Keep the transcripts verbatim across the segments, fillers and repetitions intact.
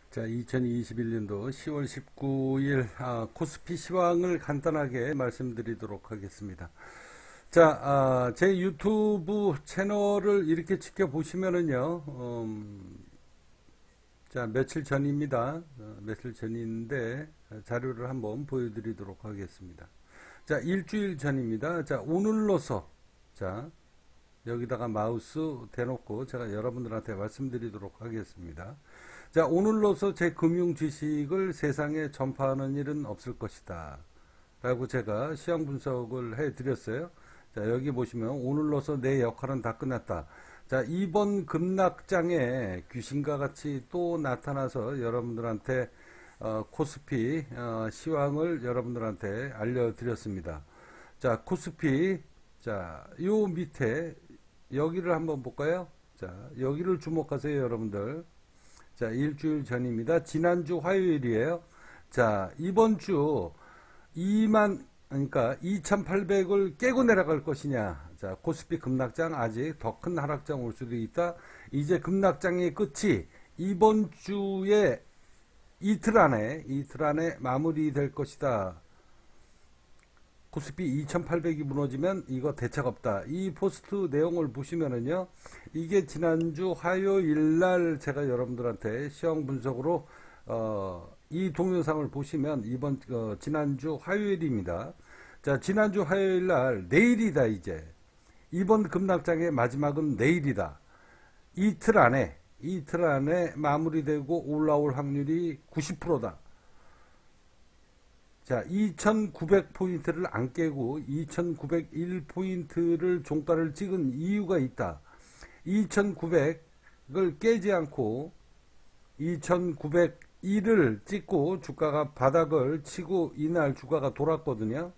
자, 이천이십일 년도 시월 십구일 아, 코스피 시황을 간단하게 말씀드리도록 하겠습니다. 자, 아, 제 유튜브 채널을 이렇게 지켜보시면은요, 음, 자, 며칠 전입니다. 어, 며칠 전인데 자료를 한번 보여드리도록 하겠습니다. 자, 일주일 전입니다. 자, 오늘로서 자, 여기다가 마우스 대놓고 제가 여러분들한테 말씀드리도록 하겠습니다. 자, 오늘로서 제 금융 지식을 세상에 전파하는 일은 없을 것이다 라고 제가 시황 분석을 해 드렸어요. 자, 여기 보시면 오늘로서 내 역할은 다 끝났다. 자, 이번 급락장에 귀신과 같이 또 나타나서 여러분들한테 어, 코스피 어, 시황을 여러분들한테 알려드렸습니다. 자, 코스피 자, 요 밑에 여기를 한번 볼까요? 자, 여기를 주목하세요, 여러분들. 자, 일주일 전입니다. 지난주 화요일이에요. 자, 이번 주 이만, 그러니까 이천팔백을 깨고 내려갈 것이냐. 자, 코스피 급락장 아직 더 큰 하락장 올 수도 있다. 이제 급락장의 끝이 이번 주에 이틀 안에, 이틀 안에 마무리될 것이다. 코스피 이천팔백이 무너지면 이거 대책 없다. 이 포스트 내용을 보시면은요, 이게 지난주 화요일 날 제가 여러분들한테 시황 분석으로 어, 이 동영상을 보시면 이번 어, 지난주 화요일입니다. 자, 지난주 화요일 날 내일이다. 이제 이번 급락장의 마지막은 내일이다. 이틀 안에 이틀 안에 마무리되고 올라올 확률이 구십 퍼센트다. 자, 이천구백 포인트를 안 깨고 이천구백일 포인트를 종가를 찍은 이유가 있다. 이천구백을 깨지 않고 이천구백일을 찍고 주가가 바닥을 치고 이날 주가가 돌았거든요.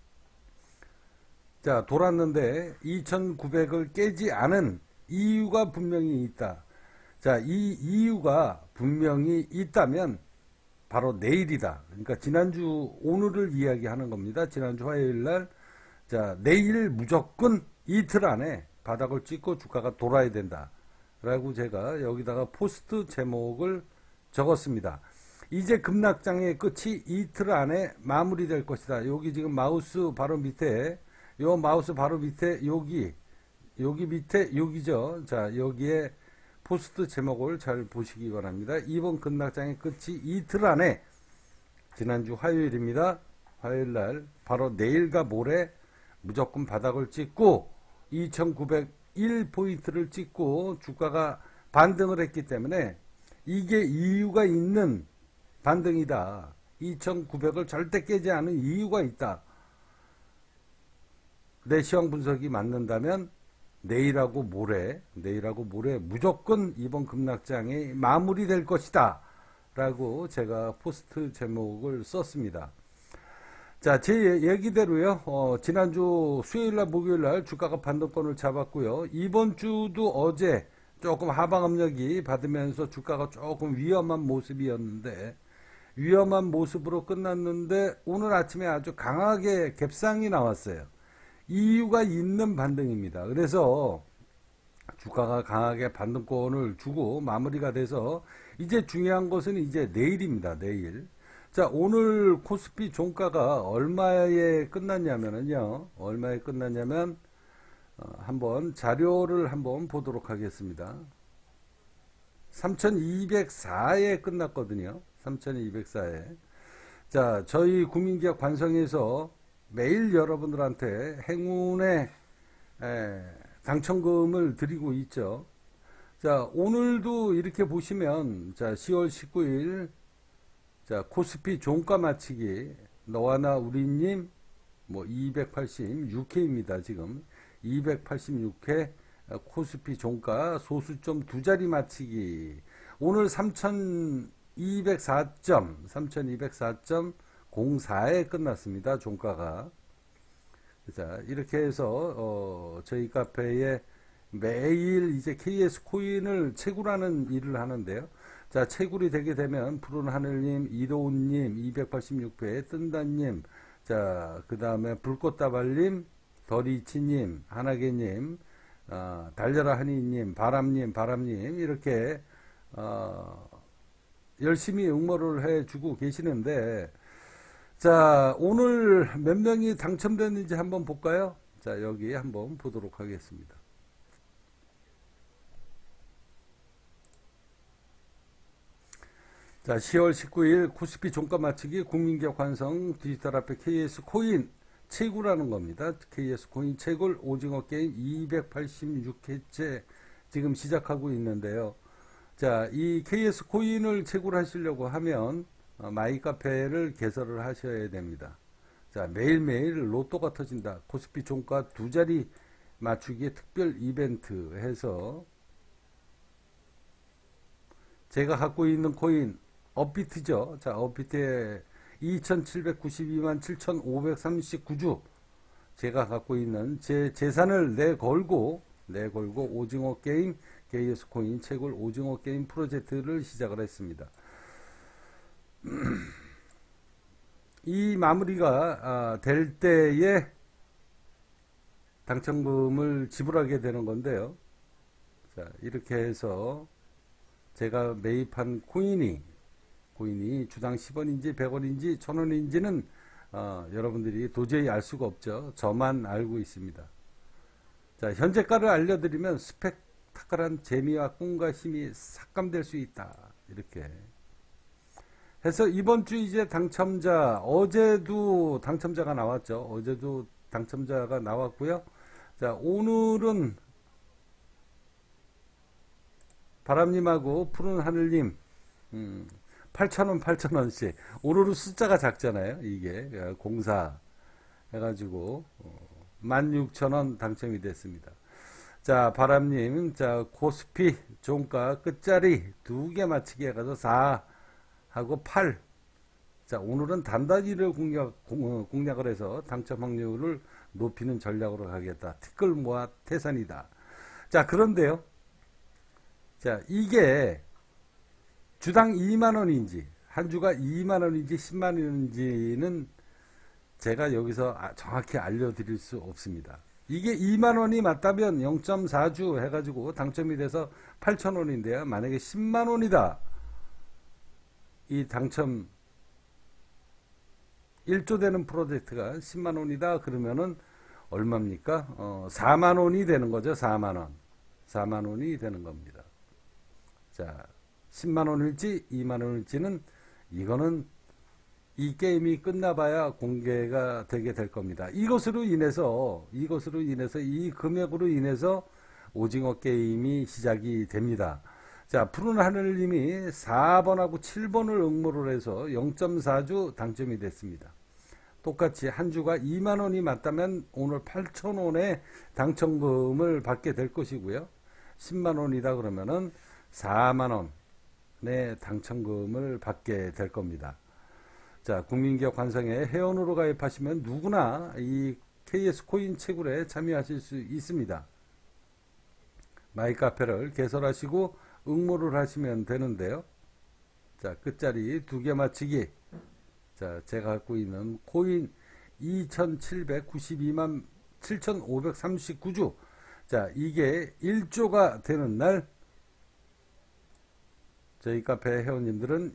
자, 돌았는데 이천구백을 깨지 않은 이유가 분명히 있다. 자, 이 이유가 분명히 있다면 바로 내일이다. 그러니까 지난주 오늘을 이야기하는 겁니다. 지난주 화요일 날, 자, 내일 무조건 이틀 안에 바닥을 찍고 주가가 돌아야 된다 라고 제가 여기다가 포스트 제목을 적었습니다. 이제 급락장의 끝이 이틀 안에 마무리될 것이다. 여기 지금 마우스 바로 밑에, 요 마우스 바로 밑에 여기 여기 밑에 여기죠. 자, 여기에 포스트 제목을 잘 보시기 바랍니다. 이번 급락장의 끝이 이틀 안에, 지난주 화요일입니다. 화요일 날 바로 내일과 모레 무조건 바닥을 찍고 이천구백일 포인트를 찍고 주가가 반등을 했기 때문에 이게 이유가 있는 반등이다. 이천구백을 절대 깨지 않은 이유가 있다. 내 시황 분석이 맞는다면 내일하고 모레, 내일하고 모레 무조건 이번 급락장이 마무리될 것이다 라고 제가 포스트 제목을 썼습니다. 자, 제 얘기대로요, 어, 지난주 수요일날 목요일날 주가가 반등권을 잡았고요. 이번 주도 어제 조금 하방 압력이 받으면서 주가가 조금 위험한 모습이었는데, 위험한 모습으로 끝났는데 오늘 아침에 아주 강하게 갭상이 나왔어요. 이유가 있는 반등입니다. 그래서 주가가 강하게 반등권을 주고 마무리가 돼서 이제 중요한 것은 이제 내일입니다. 내일. 자, 오늘 코스피 종가가 얼마에 끝났냐면요. 얼마에 끝났냐면 어, 한번 자료를 한번 보도록 하겠습니다. 삼천이백사에 끝났거든요. 삼천이백사에. 자, 저희 국민기업 관성에서 매일 여러분들한테 행운의 에, 당첨금을 드리고 있죠. 자, 오늘도 이렇게 보시면, 자, 시월 십구일, 자, 코스피 종가 맞히기, 너와 나 우리님, 뭐, 이백팔십육 회입니다, 지금. 이백팔십육 회 코스피 종가 소수점 두 자리 맞히기. 오늘 삼천이백사 점, 삼천이백사 점 공사에 끝났습니다. 종가가. 자, 이렇게 해서 어, 저희 카페에 매일 이제 케이에스 코인을 채굴하는 일을 하는데요. 자, 채굴이 되게 되면 푸른 하늘님, 이도훈님, 이백팔십육 회 뜬다님, 자, 그 다음에 불꽃다발님, 더리치님, 하나개님, 어, 달려라 하니님, 바람님, 바람님 이렇게 어, 열심히 응모를 해주고 계시는데, 자, 오늘 몇 명이 당첨됐는지 한번 볼까요? 자, 여기 한번 보도록 하겠습니다. 자, 시월 십구일 코스피 종가 맞추기 국민기업 환성 디지털 화폐 케이에스 코인 채굴하는 겁니다. 케이에스 코인 채굴 오징어 게임 이백팔십육 회째 지금 시작하고 있는데요. 자, 이 케이에스 코인을 채굴하시려고 하면 마이 카페를 개설을 하셔야 됩니다. 자, 매일매일 로또가 터진다. 코스피 종가 두 자리 맞추기 특별 이벤트 해서 제가 갖고 있는 코인 업비트죠. 자, 업비트에 이천칠백구십이만 칠천오백삼십구 주 제가 갖고 있는 제 재산을 내걸고 내걸고 오징어 게임 케이에스 코인 채굴 오징어 게임 프로젝트를 시작을 했습니다. 이 마무리가 될 때에 당첨금을 지불하게 되는 건데요. 자, 이렇게 해서 제가 매입한 코인이 코인이 주당 십 원인지 백 원인지 천 원인지는 어, 여러분들이 도저히 알 수가 없죠. 저만 알고 있습니다. 자, 현재가를 알려드리면 스펙타클한 재미와 꿈과 힘이 삭감될 수 있다. 이렇게 해서 이번 주 이제 당첨자, 어제도 당첨자가 나왔죠. 어제도 당첨자가 나왔고요. 자, 오늘은 바람님하고 푸른 하늘님, 음, 팔천 원, 팔천 원씩. 오늘은 숫자가 작잖아요. 이게 공사 해가지고 만 육천 원 당첨이 됐습니다. 자, 바람님, 자, 코스피 종가 끝자리 두 개 맞추기 해가지고 사 하고 팔. 자, 오늘은 단단히를 공략, 공략을 해서 당첨 확률을 높이는 전략으로 가겠다. 티끌 모아 태산이다. 자, 그런데요. 자, 이게 주당 이만 원인지 한 주가 이만 원인지 십만 원인지는 제가 여기서 정확히 알려드릴 수 없습니다. 이게 이만 원이 맞다면 영 점 사 주 해가지고 당첨이 돼서 팔천 원인데요. 만약에 십만 원이다. 이 당첨 일 조 되는 프로젝트가 십만 원이다. 그러면은 얼마입니까? 어, 사만 원이 되는 거죠. 사만 원. 사만 원이 되는 겁니다. 자, 십만 원일지 이만 원일지는 이거는 이 게임이 끝나봐야 공개가 되게 될 겁니다. 이것으로 인해서 이것으로 인해서 이 금액으로 인해서 오징어 게임이 시작이 됩니다. 자, 푸른 하늘님이 사 번하고 칠 번을 응모를 해서 영 점 사 주 당첨이 됐습니다. 똑같이 한 주가 이만 원이 맞다면 오늘 팔천 원의 당첨금을 받게 될 것이고요. 십만 원이다 그러면은 사만 원의 당첨금을 받게 될 겁니다. 자, 국민기업 관성에 회원으로 가입하시면 누구나 이 케이에스 코인 채굴에 참여하실 수 있습니다. 마이카페를 개설하시고 응모를 하시면 되는데요. 자, 끝자리 두 개 맞추기. 자, 제가 갖고 있는 코인 이천칠백구십이만 칠천오백삼십구 주. 자, 이게 일 조가 되는 날 저희 카페 회원님들은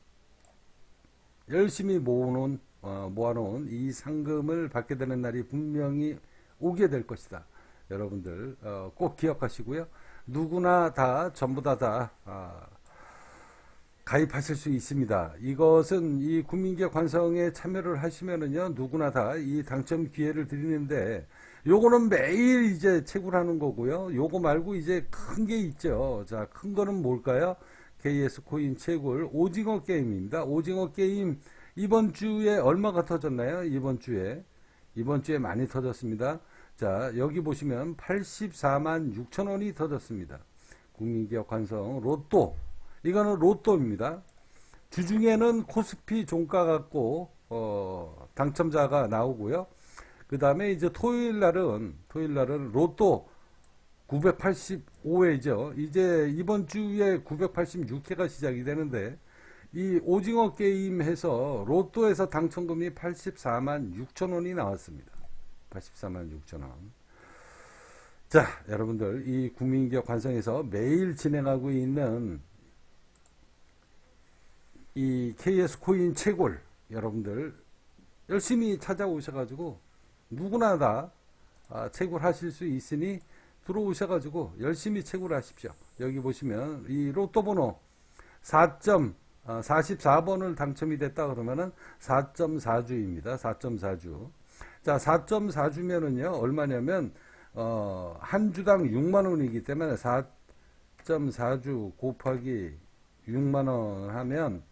열심히 모아놓은, 어, 모아놓은 이 상금을 받게 되는 날이 분명히 오게 될 것이다. 여러분들 어, 꼭 기억하시고요. 누구나 다 전부 다, 다 아, 가입하실 수 있습니다. 이것은 이 국민기업 관성에 참여를 하시면은요, 누구나 다 이 당첨 기회를 드리는데, 요거는 매일 이제 채굴하는 거고요. 요거 말고 이제 큰 게 있죠. 자, 큰 거는 뭘까요? 케이에스 코인 채굴 오징어 게임입니다. 오징어 게임 이번 주에 얼마가 터졌나요? 이번 주에 이번 주에 많이 터졌습니다. 자, 여기 보시면 팔십사만 육천 원이 터졌습니다. 국민기업 관성 로또, 이거는 로또입니다. 주중에는 코스피 종가 갖고 어, 당첨자가 나오고요. 그 다음에 이제 토요일 날은 토요일 날은 로또 구백팔십오 회죠. 이제 이번 주에 구백팔십육 회가 시작이 되는데, 이 오징어 게임 해서 로또에서 당첨금이 팔십사만 육천 원이 나왔습니다. 팔십사만 육천 원. 자, 여러분들 이 국민기업 관성에서 매일 진행하고 있는 이 케이에스 코인 채굴 여러분들 열심히 찾아오셔가지고 누구나 다 아, 채굴하실 수 있으니 들어오셔가지고 열심히 채굴하십시오. 여기 보시면 이 로또 번호 사 점 사십사 번을 당첨이 됐다 그러면은 사 점 사 주입니다. 사 점 사 주. 자, 사 점 사 주면은요, 얼마냐면, 어, 한 주당 육만 원이기 때문에 사 점 사 주 곱하기 육만 원 하면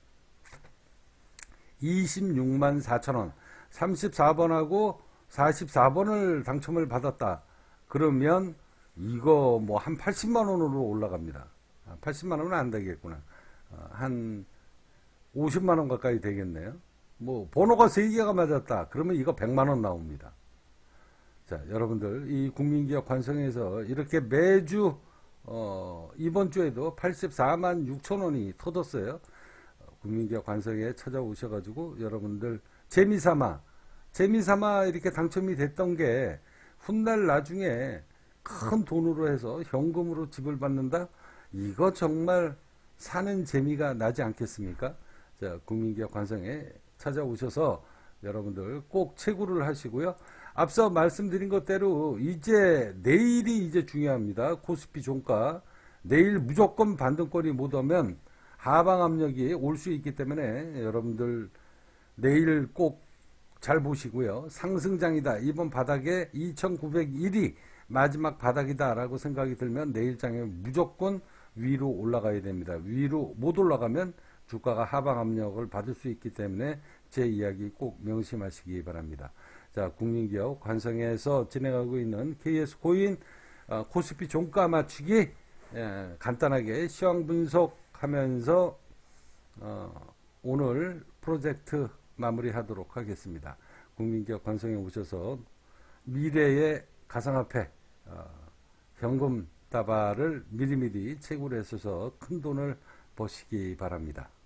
이십육만 사천 원. 삼십사 번하고 사십사 번을 당첨을 받았다. 그러면 이거 뭐 한 팔십만 원으로 올라갑니다. 팔십만 원은 안 되겠구나. 한 오십만 원 가까이 되겠네요. 뭐 번호가 세 개가 맞았다. 그러면 이거 백만 원 나옵니다. 자, 여러분들 이 국민기업 관성에서 이렇게 매주 어, 이번 주에도 팔십사만 육천 원이 터졌어요. 국민기업 관성에 찾아오셔가지고 여러분들 재미삼아 재미삼아 이렇게 당첨이 됐던 게 훗날 나중에 큰 돈으로 해서 현금으로 집을 받는다? 이거 정말 사는 재미가 나지 않겠습니까? 자, 국민기업 관성에 찾아오셔서 여러분들 꼭 채굴을 하시고요. 앞서 말씀드린 것대로 이제 내일이 이제 중요합니다. 코스피 종가 내일 무조건 반등권이 못 오면 하방 압력이 올 수 있기 때문에 여러분들 내일 꼭 잘 보시고요. 상승장이다. 이번 바닥에 이천구백일이 마지막 바닥이다 라고 생각이 들면 내일장에 무조건 위로 올라가야 됩니다. 위로 못 올라가면 주가가 하방 압력을 받을 수 있기 때문에 제 이야기 꼭 명심하시기 바랍니다. 자, 국민기업 관성에서 진행하고 있는 케이에스 코인 어, 코스피 종가 맞추기 예, 간단하게 시황 분석하면서 어, 오늘 프로젝트 마무리하도록 하겠습니다. 국민기업 관성에 오셔서 미래의 가상화폐 어, 현금 다발을 미리미리 채굴해서 큰 돈을 버시기 바랍니다.